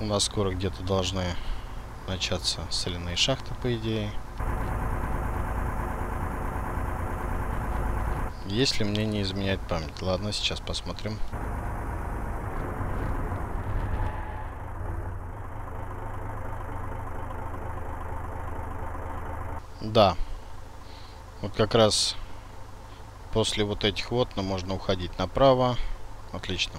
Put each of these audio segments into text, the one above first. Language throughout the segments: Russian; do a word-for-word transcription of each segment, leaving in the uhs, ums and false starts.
У нас скоро где-то должны начаться соляные шахты, по идее. Если мне не изменять память. Ладно, сейчас посмотрим. Да. Вот как раз после вот этих вот, но можно уходить направо. Отлично.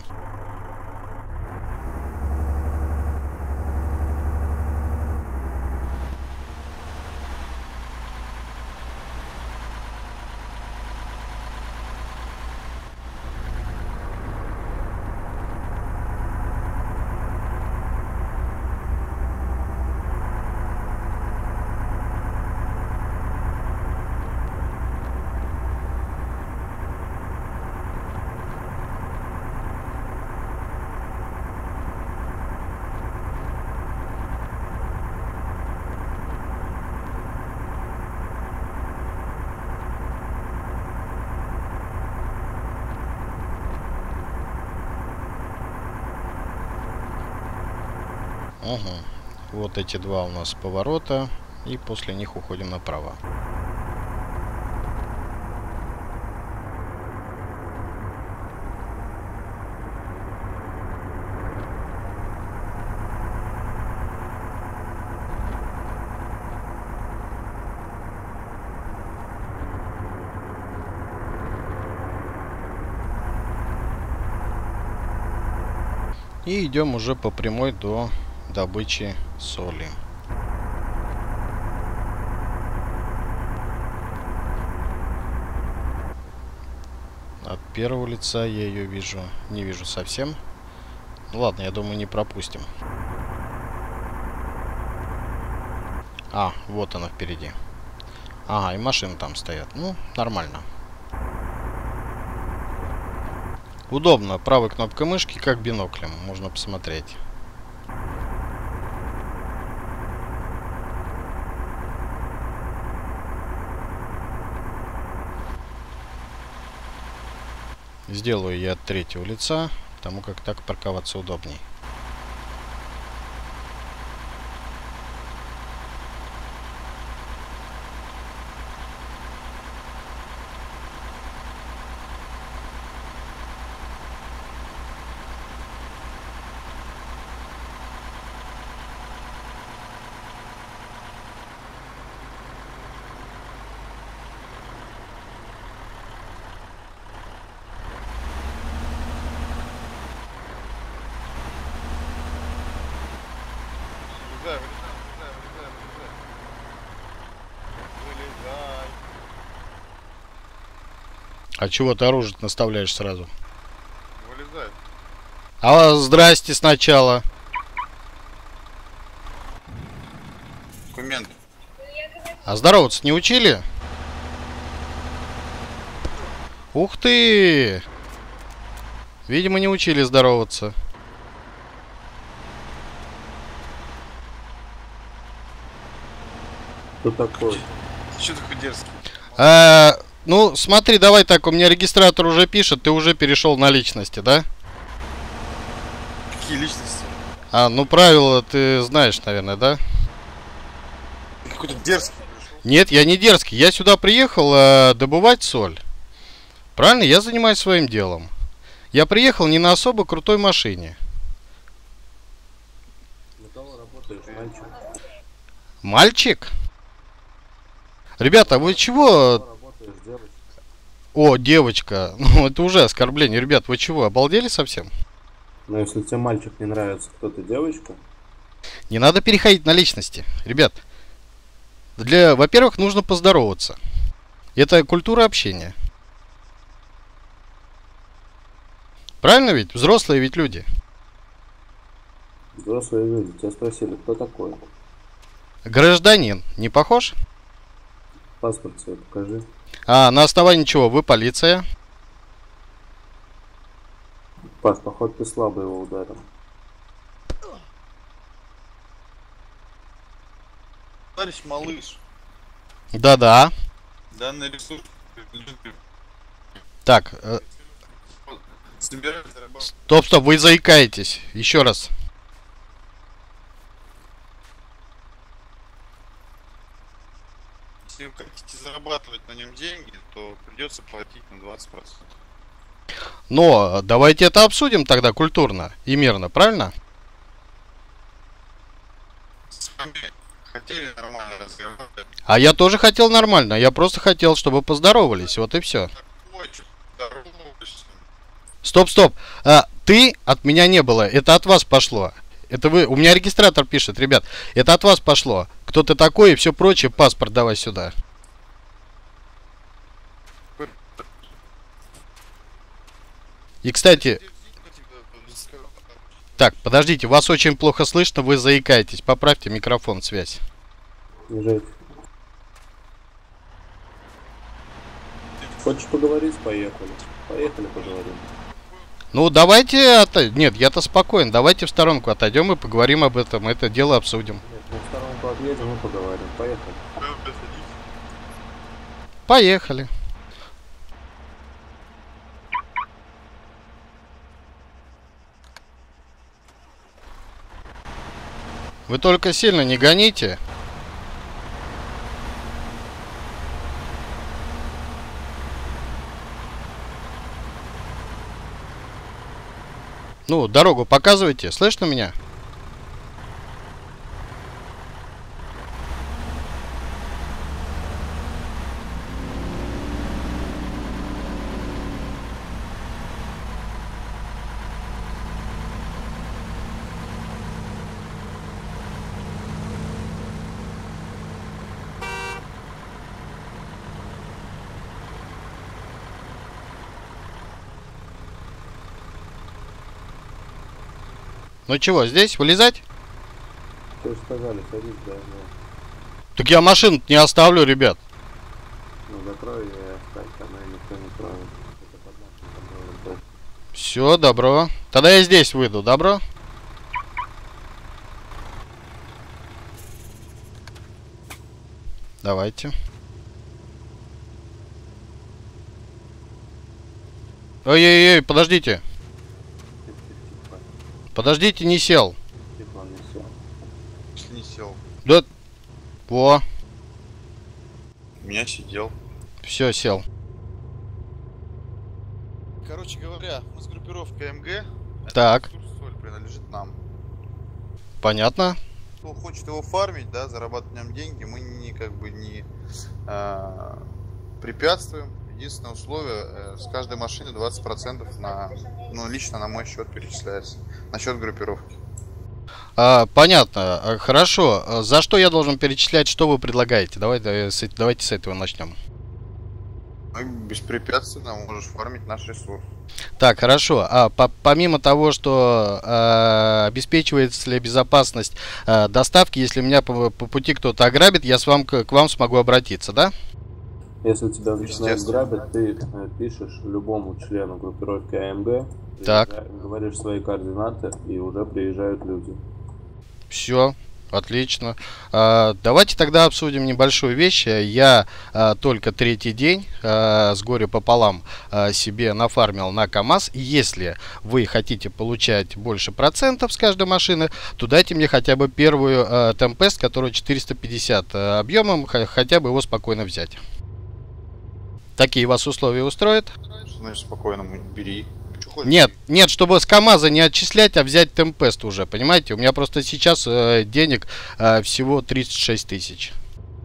Угу. Вот эти два у нас поворота, и после них уходим направо. И идем уже по прямой до добычи соли. От первого лица я ее вижу, не вижу совсем. Ну, ладно, я думаю, не пропустим. А, вот она впереди. Ага, и машины там стоят. Ну, нормально. Удобно. Правой кнопкой мышки, как биноклем. Можно посмотреть. Сделаю я от третьего лица, потому как так парковаться удобней. Вылезай, вылезай, вылезай, вылезай. Вылезай. А чего ты оружие наставляешь сразу? Вылезай. А здрасте сначала. Документ. А здороваться не учили? Ух ты! Видимо, не учили здороваться. Кто такой? Что такой дерзкий? А, ну, смотри, давай так, у меня регистратор уже пишет, ты уже перешел на личности, да? Какие личности? А, ну правила ты знаешь, наверное, да? Какой-то дерзкий пришел. Нет, я не дерзкий. Я сюда приехал э, добывать соль. Правильно? Я занимаюсь своим делом. Я приехал не на особо крутой машине. На кого работаешь, мальчик? Мальчик? Ребята, вы чего? На кого работаешь, девочка? О, девочка. Ну, это уже оскорбление. Ребят, вы чего, обалдели совсем? Но если тебе мальчик не нравится, кто ты, девочка? Не надо переходить на личности. Ребят, для, во-первых, нужно поздороваться. Это культура общения. Правильно ведь? Взрослые ведь люди. Взрослые люди, тебя спросили, кто такой? Гражданин. Не похож? Паспорт свой покажи. А на основании чего? Вы полиция? Паш, походу ты слабо его ударил. Товарищ малыш, Да-да. данный ресурс Так, э, собирается работать. стоп, стоп, вы заикаетесь. Еще раз. Если вы хотите зарабатывать на нем деньги, то придется платить на двадцать процентов. Но давайте это обсудим тогда культурно и мирно, правильно? С вами хотели нормально разговаривать. А я тоже хотел нормально. Я просто хотел, чтобы поздоровались. Вот и все. Ой, что здороваешься. Стоп, стоп. А, ты от меня не было. Это от вас пошло. Это вы. У меня регистратор пишет, ребят. Это от вас пошло. Кто ты такой и все прочее. Паспорт давай сюда. И, кстати... Так, подождите, вас очень плохо слышно, вы заикаетесь. Поправьте микрофон, связь. Жень. Хочешь поговорить? Поехали. Поехали поговорим. Ну, давайте... От... Нет, я-то спокоен. Давайте в сторонку отойдем и поговорим об этом. Это дело обсудим. Нет, мы в сторонку отъедем и поговорим. Поехали. Поехали. Вы только сильно не гоните. Ну, дорогу показывайте. Слышно меня? Ну чего, здесь вылезать? Ты же сказали, садись, да, да. Так я машину не оставлю, ребят. Ну, закрой и оставь, там и никто не тронет. Это под нашим контролем. Все, добро. Тогда я здесь выйду, добро? Давайте. Ой-ой-ой, подождите. Подождите, не сел. Тихо, не сел. Если не сел. Да. Во. У меня сидел. Все, сел. Короче говоря, мы с группировкой МГ. Так. Этот ресурс соль принадлежит нам. Понятно. Кто хочет его фармить, да, зарабатывать на нем деньги, мы не как бы не э, препятствуем. Единственное условие, э, с каждой машины двадцать процентов на, ну, лично на мой счет перечисляется. На счет группировки. А, понятно. А, хорошо. А за что я должен перечислять, что вы предлагаете? Давай, давай, с, давайте с этого начнем. Ну, беспрепятственно можешь фармить наш ресурс. Так, хорошо. А по помимо того, что э, обеспечивается ли безопасность э, доставки, если меня по, по пути кто-то ограбит, я с вам к, к вам смогу обратиться, да? Если тебя начинают грабить, ты э, пишешь любому члену группировки АМГ, Так. говоришь свои координаты, и уже приезжают люди. Все, отлично. А, давайте тогда обсудим небольшую вещь. Я а, только третий день а, с горя пополам а, себе нафармил на КамАЗ. И если вы хотите получать больше процентов с каждой машины, то дайте мне хотя бы первую а, Темпест, которая четыреста пятьдесят а, объемом, хотя бы его спокойно взять. Такие вас условия устроят? Значит, спокойно бери. Нет, нет, чтобы с КамАЗа не отчислять, а взять Темпест уже, понимаете? У меня просто сейчас э, денег э, всего тридцать шесть тысяч.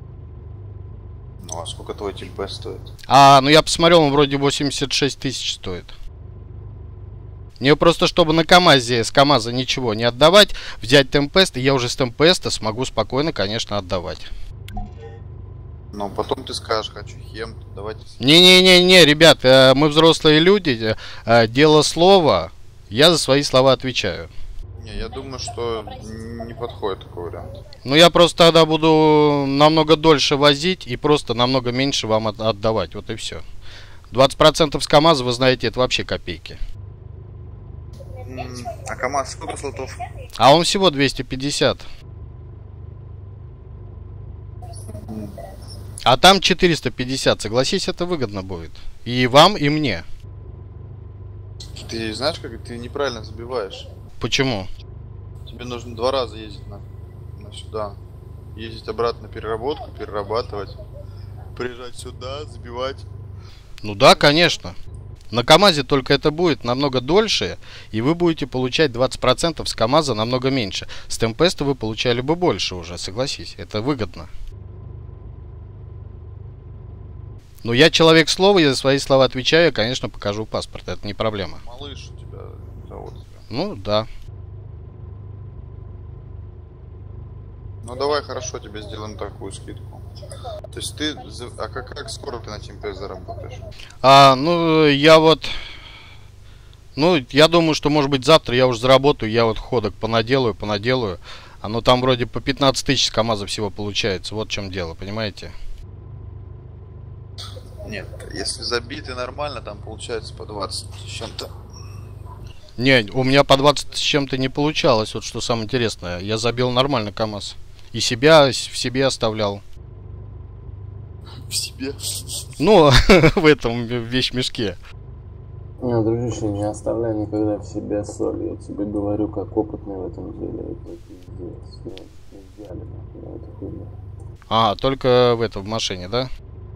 Ну а сколько твой Темпест стоит? А, ну я посмотрел, он вроде восемьдесят шесть тысяч стоит. Мне просто, чтобы на КамАЗе, с КамАЗа ничего не отдавать, взять Темпест, и я уже с Темпеста смогу спокойно, конечно, отдавать. Но потом ты скажешь, хочу хем, давайте... Не-не-не-не, ребят, э, мы взрослые люди, э, дело слова, я за свои слова отвечаю. Не, я думаю, что не подходит такой вариант. Ну я просто тогда буду намного дольше возить и просто намного меньше вам от отдавать, вот и все. двадцать процентов с КамАЗа, вы знаете, это вообще копейки. А КамАЗ сколько слотов? А он всего двести пятьдесят. А там четыреста пятьдесят, согласись, это выгодно будет. И вам, и мне. Ты знаешь, как ты неправильно забиваешь. Почему? Тебе нужно два раза ездить на, на сюда. Ездить обратно на переработку, перерабатывать. приезжать сюда, забивать. Ну да, конечно. На КамАЗе только это будет намного дольше, и вы будете получать двадцать процентов с КамАЗа намного меньше. С Темпеста вы получали бы больше уже, согласись. Это выгодно. Но я человек слова, я за свои слова отвечаю, я, конечно, покажу паспорт. Это не проблема. Малыш у тебя зовут. Ну, да. Ну давай, хорошо, тебе сделаем такую скидку. То есть ты... А как, как скоро ты на Темпест заработаешь? А, ну, я вот... Ну, я думаю, что, может быть, завтра я уже заработаю. Я вот ходок понаделаю, понаделаю. Оно там вроде по пятнадцать тысяч с КамАЗа всего получается. Вот в чем дело, понимаете? Нет, если забитый нормально, там получается по двадцать с чем-то. Не, у меня по двадцать с чем-то не получалось. Вот что самое интересное. Я забил нормально КамАЗ. И себя в себе оставлял. В себе? Ну, в этом вещмешке. Не, дружище, не оставляй никогда в себе соль. Я тебе говорю, как опытный в этом деле. Это пиздец. Ну, идеально, нахуй, это хуйня. А, только в этом, в машине, да?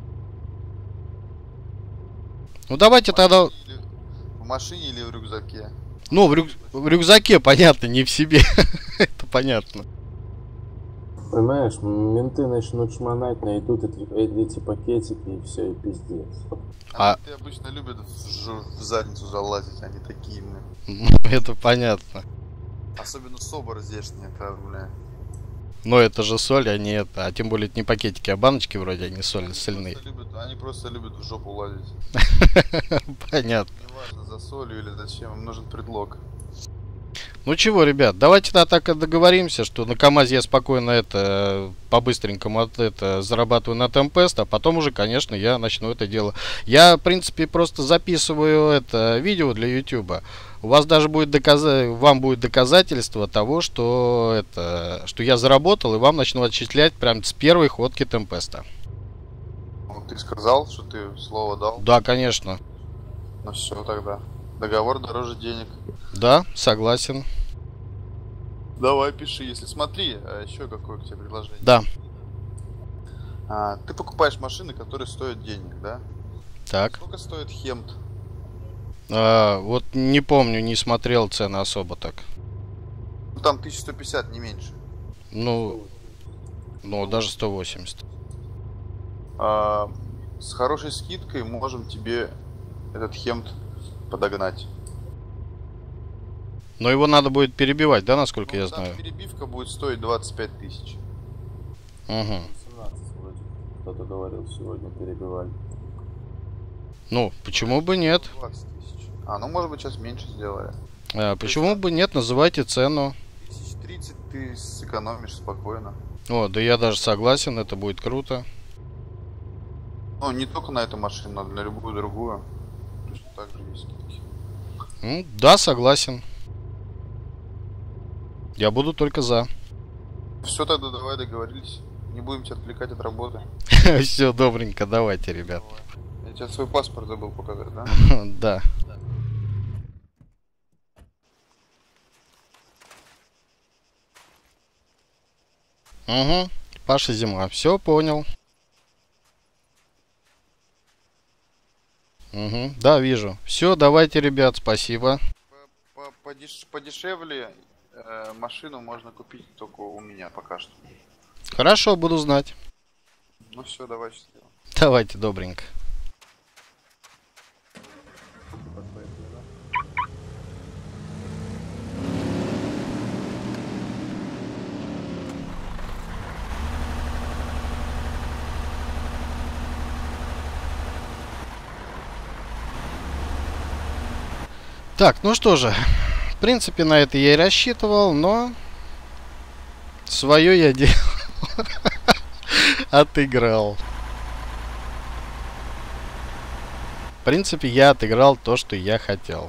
Ну, давайте тогда... В машине или в рюкзаке? Ну, в, рюк... в рюкзаке, понятно, не в себе. Это понятно. Понимаешь, менты начнут шмонать, найдут эти, эти пакетики и все, и пиздец. А... Ты обычно любят в, в задницу залазить, они такие, бля. Ну, это понятно. Особенно собор здешний, это, бля. Но это же соль, а не это. А тем более это не пакетики, а баночки вроде, они соль, Они сольные. Просто любят, они просто любят в жопу лазить. Понятно. Неважно, за солью или зачем, им нужен предлог. Ну чего, ребят, давайте тогда так и договоримся, что на КамАЗе я спокойно это по-быстренькому от это зарабатываю на Темпест, а потом уже, конечно, я начну это дело. Я, в принципе, просто записываю это видео для Ютуба. У вас даже будет доказать, вам будет доказательство того, что это, что я заработал, и вам начну отчислять прям с первой ходки Темпеста. Ну, ты сказал, что ты слово дал? Да, конечно. Ну все тогда. Договор дороже денег. Да, согласен. Давай, пиши, если смотри, а еще какое к тебе предложение. Да. А, ты покупаешь машины, которые стоят денег, да? Так. Сколько стоит Хемт? А, вот не помню, не смотрел цены особо так. Ну там тысяча сто пятьдесят, не меньше. Ну, ну даже сто восемьдесят. А, с хорошей скидкой можем тебе этот Хемт подогнать. Но его надо будет перебивать, да, насколько Ну, я там знаю? перебивка будет стоить двадцать пять тысяч. Угу. семнадцать вроде. Кто-то говорил, сегодня перебивали. Ну, почему бы нет? двадцать тысяч. А, ну может быть сейчас меньше сделали. А, почему бы нет? Называйте цену. Тысяч тридцать ты сэкономишь спокойно. О, да я даже согласен, это будет круто. Ну, не только на эту машину, но на любую другую. Точно так же есть скидки. Ну, да, согласен. Я буду только за. Все, тогда давай договорились. Не будем тебя отвлекать от работы. Все, добренько, давайте, ребят. Я тебе свой паспорт забыл показать, да? Да. Угу. Паша Зима. Все, понял. Угу. Да, вижу. Все, давайте, ребят, спасибо. По- по- подеш- Подешевле э, машину можно купить только у меня пока что. Хорошо, буду знать. Ну все, давай счастливо. Давайте, добренько. Так, ну что же, в принципе, на это я и рассчитывал, но свое я делал. Отыграл. В принципе, я отыграл то, что я хотел.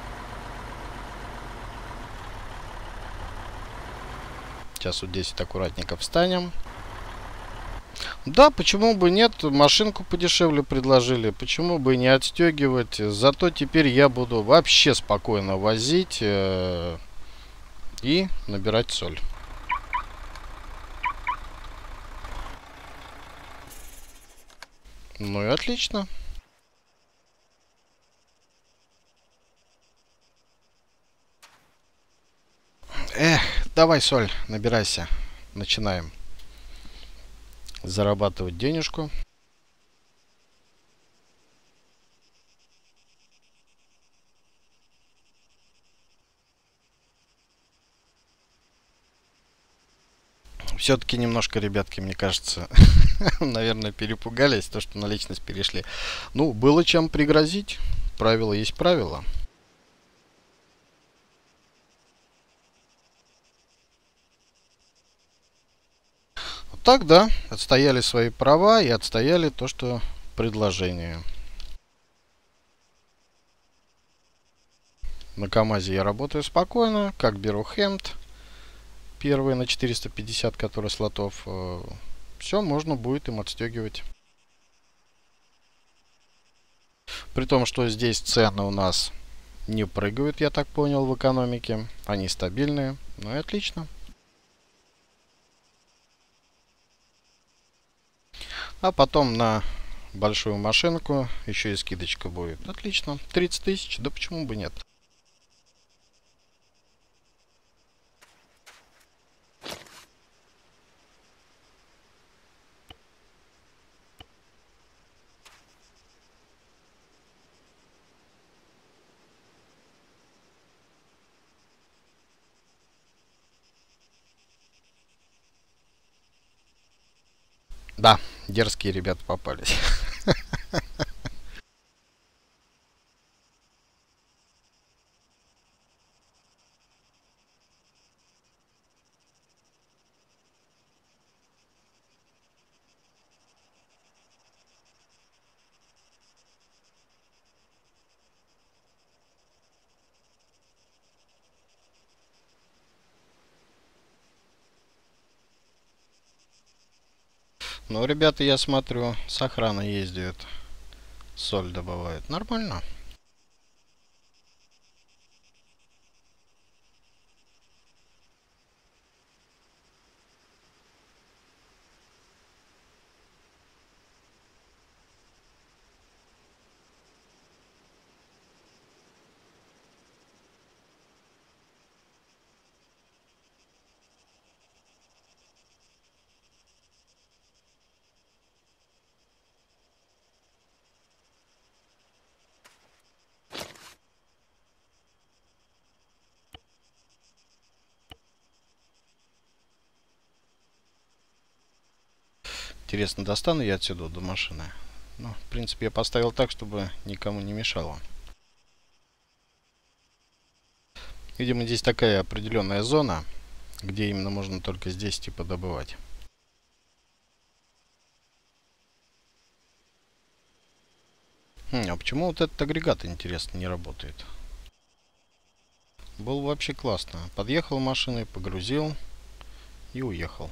Сейчас вот здесь вот аккуратненько встанем. Да, почему бы нет, машинку подешевле предложили, почему бы не отстегивать. Зато теперь я буду вообще спокойно возить э, и набирать соль. Ну и отлично. Эх, давай, Соль, набирайся. Начинаем зарабатывать денежку. Все-таки немножко, ребятки, мне кажется, наверное, перепугались, то, что на личность перешли. Ну, было чем пригрозить. Правило есть правило. Так, да, отстояли свои права и отстояли то, что предложение. На КамАЗе я работаю спокойно, как беру хенд. Первый на четыреста пятьдесят, который слотов. Все, можно будет им отстегивать. При том, что здесь цены у нас не прыгают, я так понял, в экономике. Они стабильные. Ну и отлично. А потом на большую машинку еще и скидочка будет. Отлично. тридцать тысяч, да почему бы нет? Да, дерзкие ребята попались. Ну, ребята, я смотрю, с охраной ездят, соль добывают. Нормально. Интересно, достану я отсюда до машины? Ну, в принципе, я поставил так, чтобы никому не мешало. Видимо, здесь такая определенная зона, где именно можно только здесь типа добывать. Хм, а почему вот этот агрегат, интересно, не работает? Было вообще классно. Подъехал машиной, погрузил и уехал.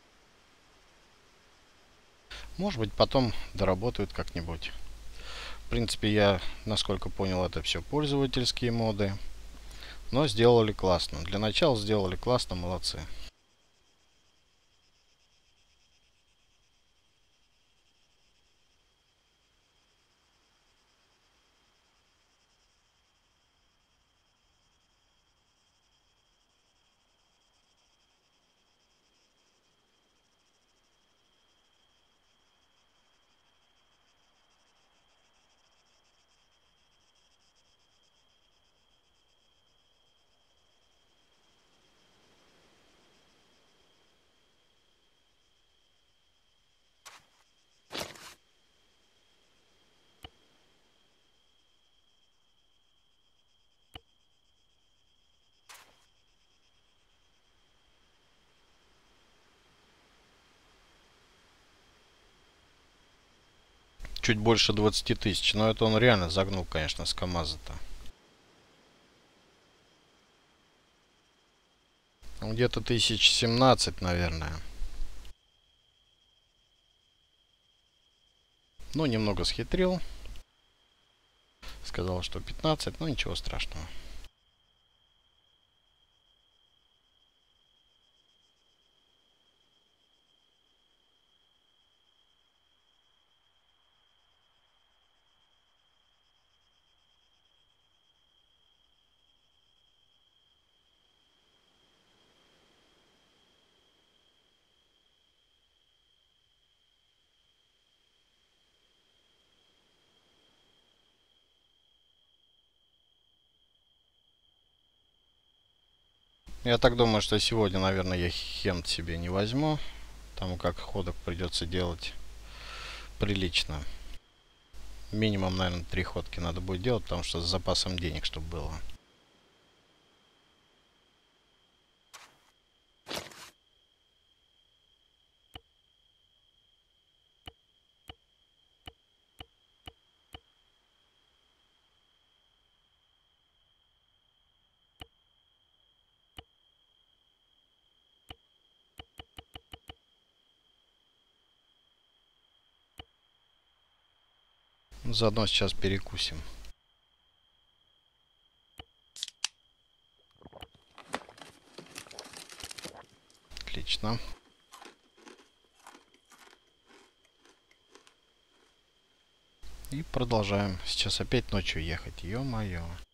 Может быть, потом доработают как-нибудь. В принципе, я, насколько понял, это все пользовательские моды. Но сделали классно. Для начала сделали классно, молодцы. Чуть больше двадцати тысяч. Но это он реально загнул, конечно, с КамАЗа-то. Где-то тысяч семнадцать, наверное. Ну, немного схитрил. Сказал, что пятнадцать, но ничего страшного. Я так думаю, что сегодня, наверное, я хент себе не возьму. Потому как ходок придется делать прилично. Минимум, наверное, три ходки надо будет делать, потому что с запасом денег, чтобы было. Заодно сейчас перекусим. Отлично. И продолжаем. Сейчас опять ночью ехать. Ё-моё.